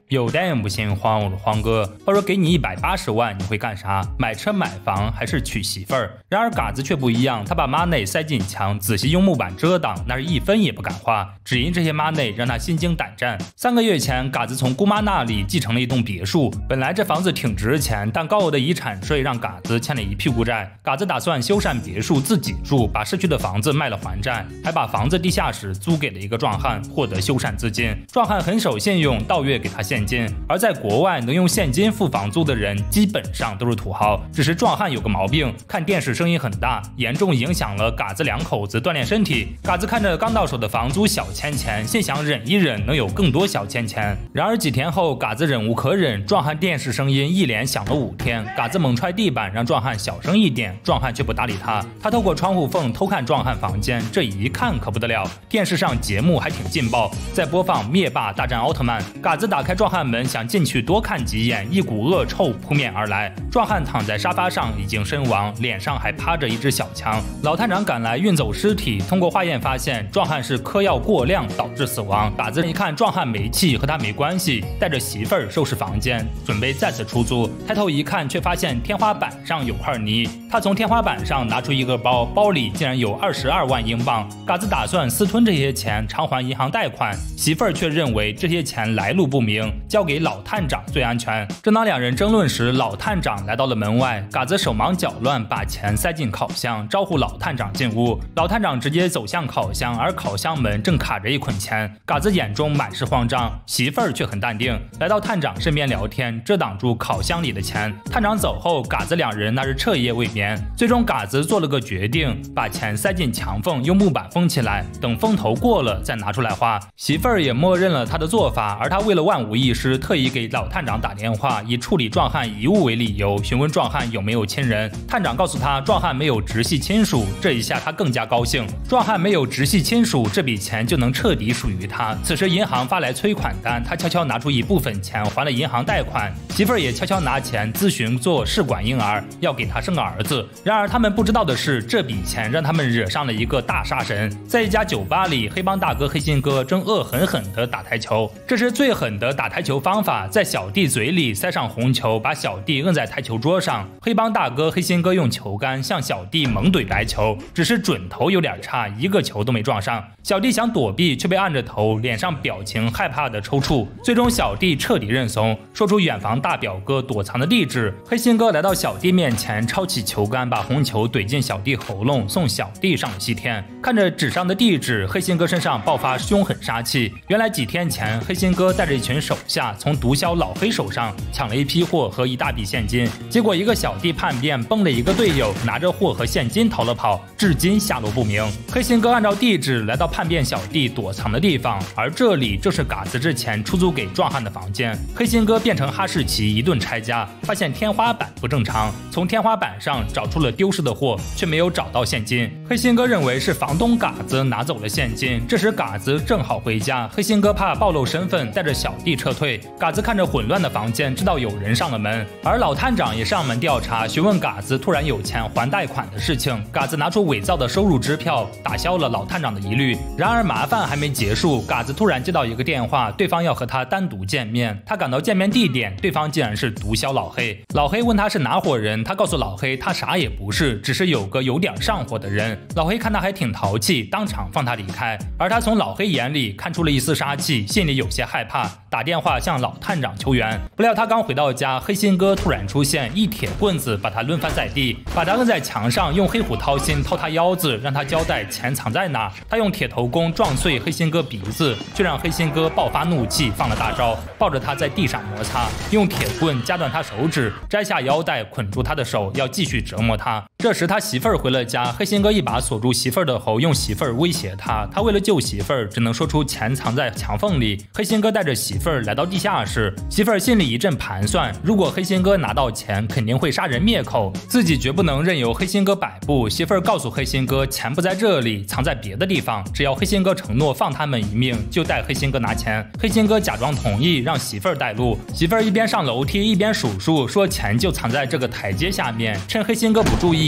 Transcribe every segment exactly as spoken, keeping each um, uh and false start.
有电影不信，黄我是黄哥。他说给你一百八十万，你会干啥？买车买房还是娶媳妇儿？然而嘎子却不一样，他把 money 塞进墙，仔细用木板遮挡，那是一分也不敢花。只因这些 money 让他心惊胆战。三个月前，嘎子从姑妈那里继承了一栋别墅，本来这房子挺值钱，但高额的遗产税让嘎子欠了一屁股债。嘎子打算修缮别墅自己住，把市区的房子卖了还债，还把房子地下室租给了一个壮汉，获得修缮资金。壮汉很守信用，到月给他现金。而在国外能用现金付房租的人基本上都是土豪。只是壮汉有个毛病，看电视声音很大，严重影响了嘎子两口子锻炼身体。嘎子看着刚到手的房租小钱钱，心想忍一忍能有更多小钱钱。然而几天后，嘎子忍无可忍，壮汉电视声音一连响了五天。嘎子猛踹地板，让壮汉小声一点，壮汉却不搭理他。他透过窗户缝偷看壮汉房间，这一看可不得了，电视上节目还挺劲爆，在播放灭霸大战奥特曼。嘎子打开壮汉门，想进去多看几眼，一股恶臭扑面而来。壮汉躺在沙发上已经身亡，脸上还趴着一只小强。老探长赶来运走尸体，通过化验发现壮汉是嗑药过量导致死亡。嘎子一看壮汉没气，和他没关系，带着媳妇儿收拾房间，准备再次出租。抬头一看，却发现天花板上有块泥。他从天花板上拿出一个包，包里竟然有二十二万英镑。嘎子打算私吞这些钱偿还银行贷款，媳妇儿却认为这些钱来路不明，交给老探长最安全。正当两人争论时，老探长来到了门外。嘎子手忙脚乱，把钱塞进烤箱，招呼老探长进屋。老探长直接走向烤箱，而烤箱门正卡着一捆钱。嘎子眼中满是慌张，媳妇儿却很淡定，来到探长身边聊天，遮挡住烤箱里的钱。探长走后，嘎子两人那是彻夜未眠。最终嘎子做了个决定，把钱塞进墙缝，用木板封起来，等风头过了再拿出来花。媳妇儿也默认了他的做法，而他为了万无一失，特意给老探长打电话，以处理壮汉遗物为理由，询问壮汉有没有亲人。探长告诉他壮汉没有直系亲属，这一下他更加高兴。壮汉没有直系亲属，这笔钱就能彻底属于他。此时银行发来催款单，他悄悄拿出一部分钱还了银行贷款。媳妇儿也悄悄拿钱咨询做试管婴儿，要给他生个儿子。然而他们不知道的是，这笔钱让他们惹上了一个大杀神。在一家酒吧里，黑帮大哥黑心哥正恶狠狠地打台球。这是最狠的打台球方法，在小弟嘴里塞上红球，把小弟摁在台球桌上。黑帮大哥黑心哥用球杆向小弟猛怼白球，只是准头有点差，一个球都没撞上。小弟想躲避，却被按着头，脸上表情害怕的抽搐。最终小弟彻底认怂，说出远房大表哥躲藏的地址。黑心哥来到小弟面前，抄起球杆，把红球怼进小弟喉咙，送小弟上了西天。看着纸上的地址，黑心哥身上爆发凶狠杀气。原来几天前，黑心哥带着一群手下从毒枭老黑手上抢了一批货和一大笔现金，结果一个小弟叛变，崩了一个队友，拿着货和现金逃了跑，至今下落不明。黑心哥按照地址来到叛变小弟躲藏的地方，而这里正是嘎子之前出租给壮汉的房间。黑心哥变成哈士奇一顿拆家，发现天花板不正常，从天花板上找出了丢失的货，却没有找到现金。黑心哥认为是房东嘎子拿走了现金，这时嘎子正好回家，黑心哥怕暴露身份，带着小弟撤退。嘎子看着混乱的房间，知道有人上了门，而老探长也上门调查，询问嘎子突然有钱还贷款的事情。嘎子拿出伪造的收入支票，打消了老探长的疑虑。然而麻烦还没结束，嘎子突然接到一个电话，对方要和他单独见面。他赶到见面地点，对方竟然是毒枭老黑。老黑问他是哪伙人，他告诉老黑他啥也不是，只是有个有点上火的人。老黑看他还挺淘气，当场放他离开。而他从老黑眼里看出了一丝杀气，心里有些害怕，打电话向老探长求援。不料他刚回到家，黑心哥突然出现，一铁棍子把他抡翻在地，把他摁在墙上，用黑虎掏心掏他腰子，让他交代钱藏在哪。他用铁头功撞碎黑心哥鼻子，却让黑心哥爆发怒气，放了大招，抱着他在地上摩擦，用铁棍夹断他手指，摘下腰带捆住他的手，要继续折磨他。这时他媳妇儿回了家，黑心哥一把锁住媳妇儿的喉，用媳妇儿威胁他。他为了救媳妇儿，只能说出钱藏在墙缝里。黑心哥带着媳妇儿来到地下室，媳妇儿心里一阵盘算，如果黑心哥拿到钱，肯定会杀人灭口，自己绝不能任由黑心哥摆布。媳妇儿告诉黑心哥，钱不在这里，藏在别的地方，只要黑心哥承诺放他们一命，就带黑心哥拿钱。黑心哥假装同意，让媳妇儿带路。媳妇儿一边上楼梯一边数数，说钱就藏在这个台阶下面。趁黑心哥不注意，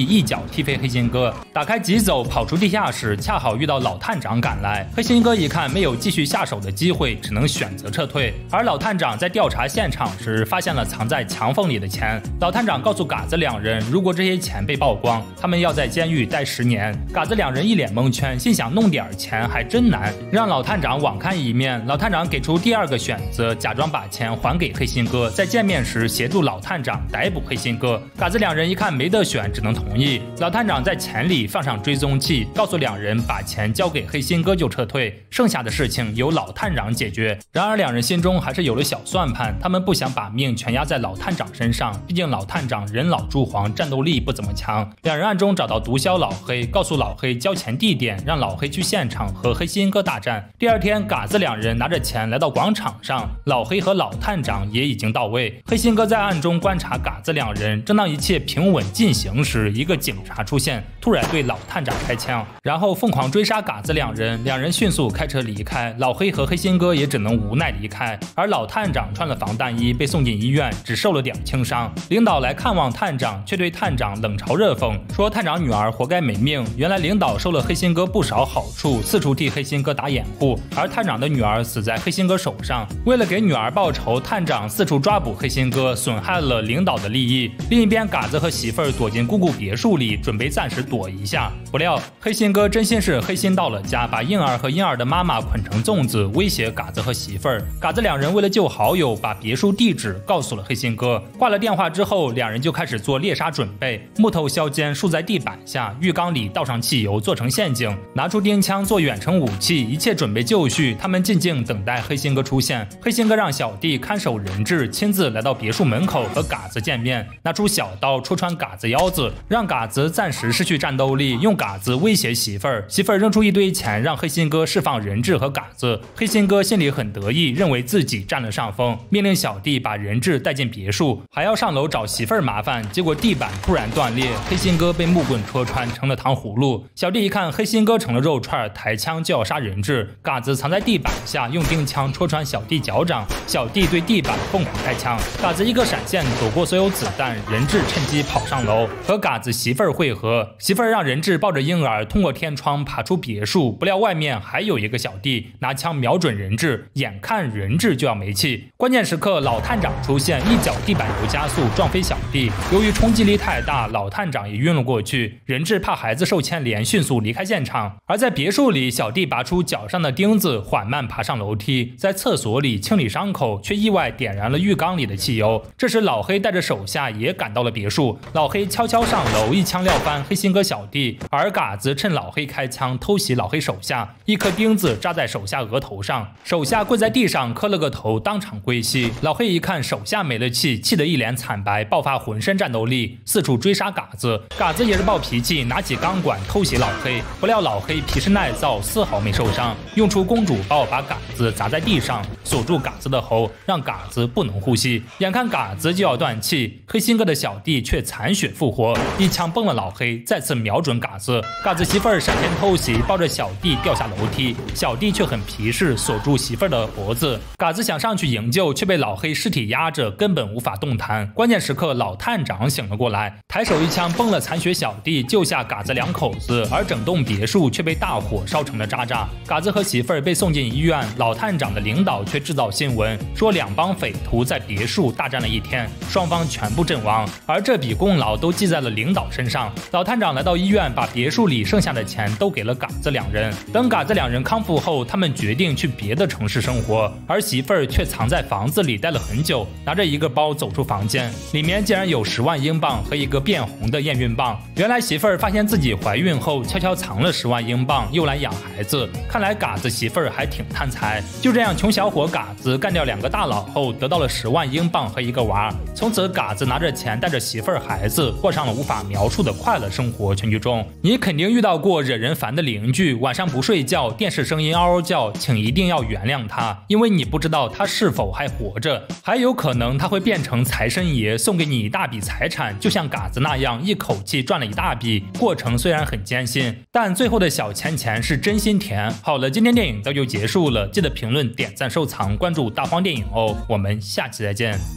一脚踢飞黑心哥，打开急走跑出地下室，恰好遇到老探长赶来。黑心哥一看没有继续下手的机会，只能选择撤退。而老探长在调查现场时发现了藏在墙缝里的钱，老探长告诉嘎子两人，如果这些钱被曝光，他们要在监狱待十年。嘎子两人一脸蒙圈，心想弄点钱还真难，让老探长网看一面。老探长给出第二个选择，假装把钱还给黑心哥，在见面时协助老探长逮捕黑心哥。嘎子两人一看没得选，只能同意。老探长在钱里放上追踪器，告诉两人把钱交给黑心哥就撤退，剩下的事情由老探长解决。然而两人心中还是有了小算盘，他们不想把命全压在老探长身上，毕竟老探长人老珠黄，战斗力不怎么强。两人暗中找到毒枭老黑，告诉老黑交钱地点，让老黑去现场和黑心哥大战。第二天，嘎子两人拿着钱来到广场上，老黑和老探长也已经到位。黑心哥在暗中观察嘎子两人，正当一切平稳进行时，一个警察出现，突然对老探长开枪，然后疯狂追杀嘎子两人。两人迅速开车离开，老黑和黑心哥也只能无奈离开。而老探长穿了防弹衣，被送进医院，只受了点轻伤。领导来看望探长，却对探长冷嘲热讽，说探长女儿活该没命。原来领导受了黑心哥不少好处，四处替黑心哥打掩护，而探长的女儿死在黑心哥手上。为了给女儿报仇，探长四处抓捕黑心哥，损害了领导的利益。另一边，嘎子和媳妇儿躲进姑姑别墅里，准备暂时躲一下。不料黑心哥真心是黑心到了家，把婴儿和婴儿的妈妈捆成粽子，威胁嘎子和媳妇儿。嘎子两人为了救好友，把别墅地址告诉了黑心哥。挂了电话之后，两人就开始做猎杀准备。木头削尖竖在地板下，浴缸里倒上汽油做成陷阱，拿出钉枪做远程武器，一切准备就绪。他们静静等待黑心哥出现。黑心哥让小弟看守人质，亲自来到别墅门口和嘎子见面，拿出小刀戳穿嘎子腰子，让嘎子暂时失去战斗力，用嘎子威胁媳妇儿。媳妇儿扔出一堆钱，让黑心哥释放人质和嘎子。黑心哥心里很得意，认为自己占了上风，命令小弟把人质带进别墅，还要上楼找媳妇儿麻烦。结果地板突然断裂，黑心哥被木棍戳穿，成了糖葫芦。小弟一看黑心哥成了肉串，抬枪就要杀人质。嘎子藏在地板下，用钉枪戳穿小弟脚掌，小弟对地板疯狂开枪。嘎子一个闪现躲过所有子弹，人质趁机跑上楼和嘎子媳妇儿会合。媳妇儿让人质抱着婴儿通过天窗爬出别墅，不料外面还有一个小弟拿枪瞄准人质，眼看人质就要没气。关键时刻老探长出现，一脚地板油加速撞飞小弟，由于冲击力太大，老探长也晕了过去。人质怕孩子受牵连，迅速离开现场。而在别墅里，小弟拔出脚上的钉子，缓慢爬上楼梯，在厕所里清理伤口，却意外点燃了浴缸里的汽油。这时老黑带着手下也赶到了别墅，老黑悄悄上楼，一枪撂翻黑心哥小弟，而嘎子趁老黑开枪偷袭老黑手下，一颗钉子扎在手下额头上，手下跪在地上磕了个头，当场归西。老黑一看手下没了气，气得一脸惨白，爆发浑身战斗力，四处追杀嘎子。嘎子也是暴脾气，拿起钢管偷袭老黑，不料老黑皮实耐造，丝毫没受伤，用出公主抱把嘎子砸在地上，锁住嘎子的喉，让嘎子不能呼吸。眼看嘎子就要断气，黑心哥的小弟却残血复活，一枪崩了老黑，再次瞄准嘎子。嘎子媳妇儿闪现偷袭，抱着小弟掉下楼梯，小弟却很皮实，锁住媳妇儿的脖子。嘎子想上去营救，却被老黑尸体压着，根本无法动弹。关键时刻老探长醒了过来，抬手一枪崩了残血小弟，救下嘎子两口子，而整栋别墅却被大火烧成了渣渣。嘎子和媳妇儿被送进医院，老探长的领导却制造新闻，说两帮匪徒在别墅大战了一天，双方全部阵亡，而这笔功劳都记在了领导身上。老探长来到医院，把别墅里剩下的钱都给了嘎子两人。等嘎子两人康复后，他们决定去别的城市生活，而媳妇儿却藏在房子里待了很久，拿着一个包走出房间，里面竟然有十万英镑和一个变红的验孕棒。原来媳妇儿发现自己怀孕后，悄悄藏了十万英镑，用来养孩子。看来嘎子媳妇儿还挺贪财。就这样，穷小伙嘎子干掉两个大佬后，得到了十万英镑和一个娃。从此，嘎子拿着钱带着媳妇儿孩子，过上了无法描述的快乐生活。全剧中，你肯定遇到过惹人烦的邻居，晚上不睡觉，电视声音嗷嗷叫，请一定要原谅他，因为你不知道他是否还活着，还有可能他会变成财神爷，送给你一大笔财产，就像嘎子那样一口气赚了一大笔。过程虽然很艰辛，但最后的小钱钱是真心甜。好了，今天电影到就结束了，记得评论、点赞、收藏、关注大荒电影哦，我们下期再见。